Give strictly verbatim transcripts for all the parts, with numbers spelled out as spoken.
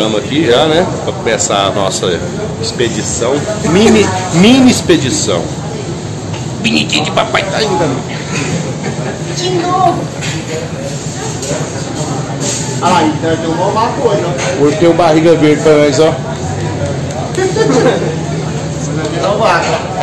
estamos aqui já, né? Para começar a nossa expedição. Mini, mini expedição. Bonitinho de papai tá ainda. De novo. Ah lá, então tem uma coisa. Porque o barriga verde pra nós, ó. Não vaca.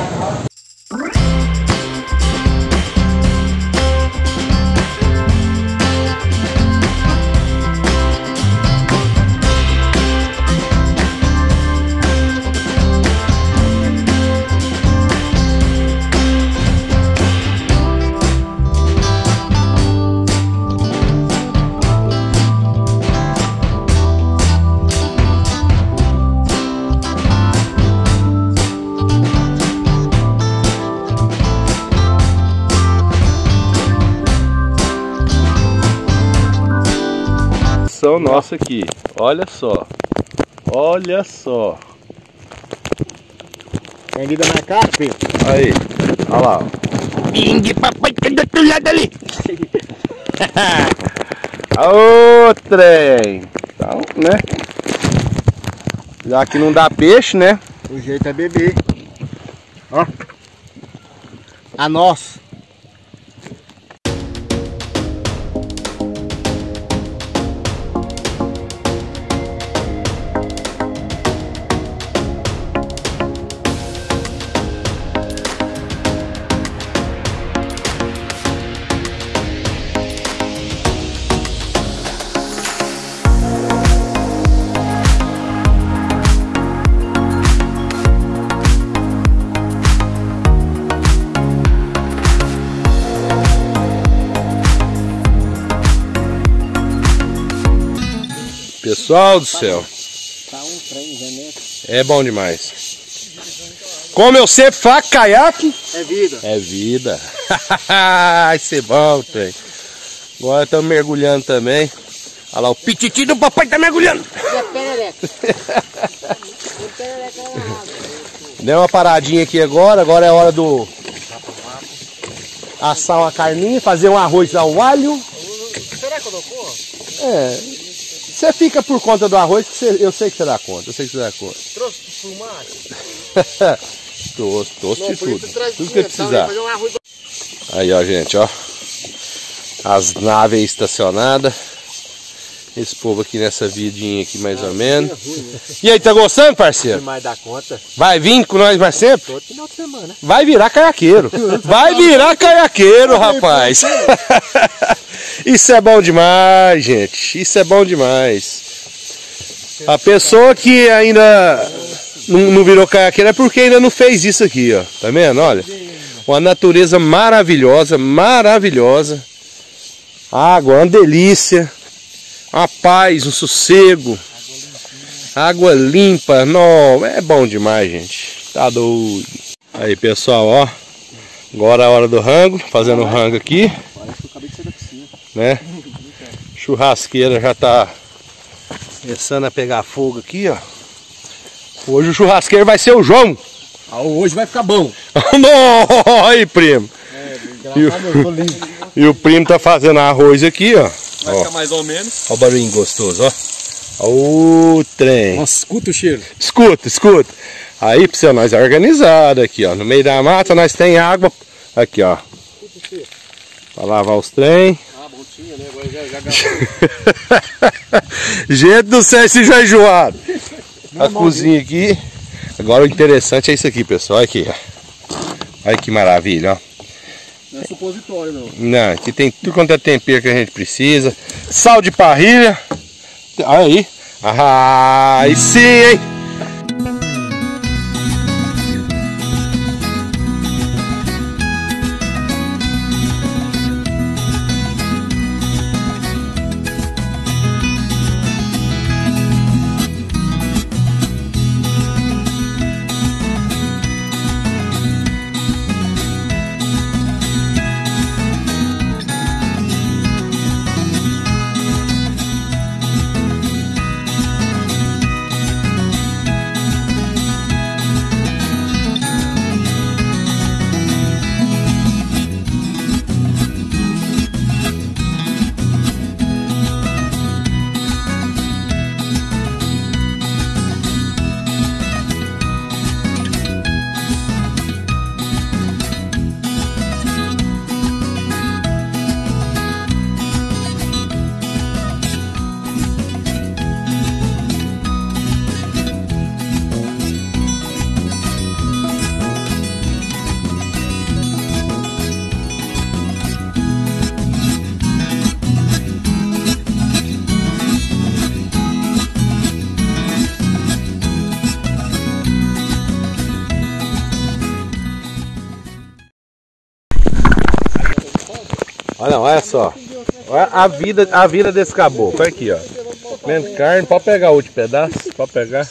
Nossa aqui, olha só, olha só. Tem vida mais cara, filho? Aí, olha lá. Bing, papai, tá do outro lado ali. Ô, trem. Então, né? Já que não dá peixe, né? O jeito é beber. Ó. A nossa. Pessoal do céu, Tá um trem, né? é bom demais. Como eu sempre falo, caiaque É vida. é vida. Vai ser bom, trem. Agora estamos mergulhando também. Olha lá, o pititi do papai tá mergulhando. Deu uma paradinha aqui agora, agora é hora do assar uma carninha, fazer um arroz ao alho. Será que eu dou conta? É, você fica por conta do arroz, que você, eu sei que você dá conta, eu sei que você dá conta. Trouxe fumate? Trouxe, trouxe de tudo, tudo que eu precisar. Aí ó gente, ó, as naves estacionadas, esse povo aqui nessa vidinha aqui mais ou menos. E aí, tá gostando, parceiro? Mais dá conta? Vai vir com nós mais sempre? Todo final de semana. Vai virar caiaqueiro, vai virar caiaqueiro, rapaz. Isso é bom demais, gente, isso é bom demais. A pessoa que ainda não, não virou caiaqueiro é porque ainda não fez isso aqui, ó. Tá vendo? Olha, uma natureza maravilhosa, maravilhosa. Água, uma delícia. Uma paz, um sossego. Água limpa. Não, é bom demais, gente. Tá doido. Aí, pessoal, ó. Agora é a hora do rango. Fazendo o rango aqui. Né? Churrasqueira já tá começando a pegar fogo aqui, ó. Hoje o churrasqueiro vai ser o João. Ah, hoje vai ficar bom. Não, aí, primo. É, e, o, e o primo tá fazendo arroz aqui, ó. Vai ó. ficar mais ou menos. Olha o barulhinho gostoso, ó. Olha o trem. Nossa, escuta o cheiro. Escuta, escuta. Aí, pra nós é organizado aqui, ó. No meio da mata nós tem água. Aqui, ó. Pra lavar os trem. Ah, bom tinha, né? Agora já, já Gente do céu, esse já é enjoado. A cozinha aqui. Agora o interessante é isso aqui, pessoal. Olha aqui, ó. Olha que maravilha, ó. Não é supositório, não. Não, aqui tem tudo quanto é tempero que a gente precisa. Sal de parrilha. Olha aí. Ah, aí sim, hein? não, olha só. Olha a vida, a vida desse caboclo. Olha aqui, ó. Comendo carne, pode pegar o último pedaço, pode pegar.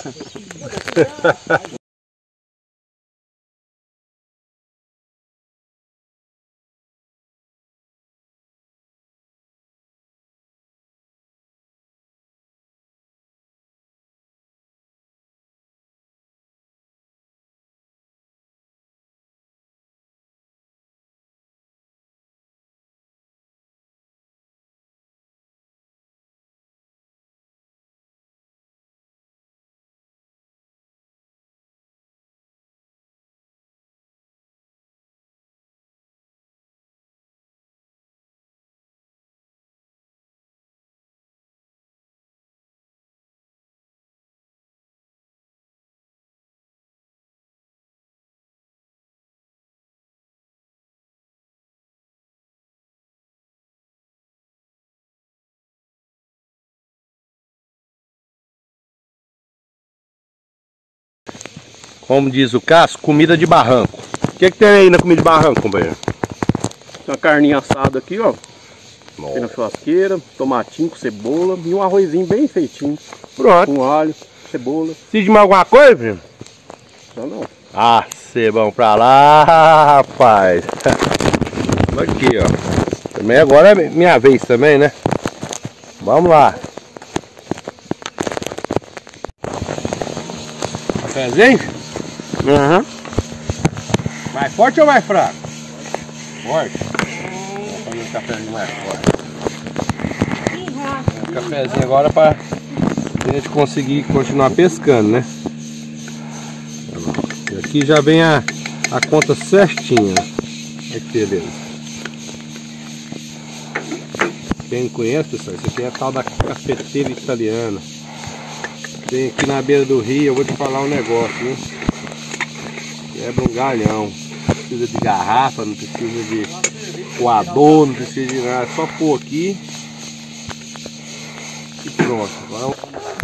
Como diz o Cássio, comida de barranco. O que, que tem aí na comida de barranco, companheiro? Tem uma carninha assada aqui, ó. Tem na churrasqueira, tomatinho com cebola e um arrozinho bem feitinho. Pronto. Com alho, cebola. Precisa de mais alguma coisa, filho? Não, não. Ah, cebão pra lá, rapaz. Aqui, ó. Também agora é minha vez também, né? Vamos lá. Cafézinho? Aham. Uhum. Mais forte ou mais fraco? Forte. Vamos fazer um cafezinho mais forte. Um cafezinho agora para a gente conseguir continuar pescando, né? E aqui já vem a, a conta certinha. Olha que beleza. Quem conhece, pessoal, isso aqui é a tal da cafeteira italiana. Tem aqui na beira do rio, eu vou te falar um negócio, viu? Quebra um galhão. Não precisa de garrafa, não precisa de coador, não precisa de nada. É só pôr aqui e pronto. Agora,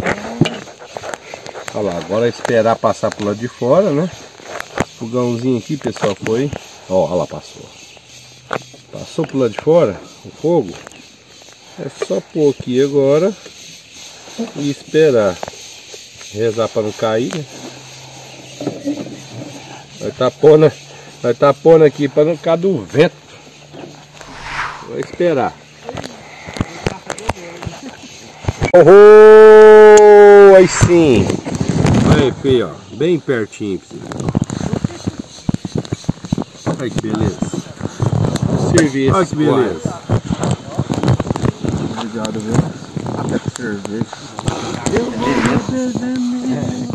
olha lá, agora é esperar passar pro lado de fora, né? O fogãozinho aqui, pessoal, foi. Ó, olha lá, passou. Passou pro lado de fora o fogo. É só pôr aqui agora e esperar. Rezar para não cair, né? Vai estar pondo, vai estar pondo aqui para não cair do vento. Vou esperar. Oh, aí sim. Aí, filho, ó, bem pertinho pra você. Olha que beleza. Serviço. Olha que beleza. Obrigado, viu? Até cerveja.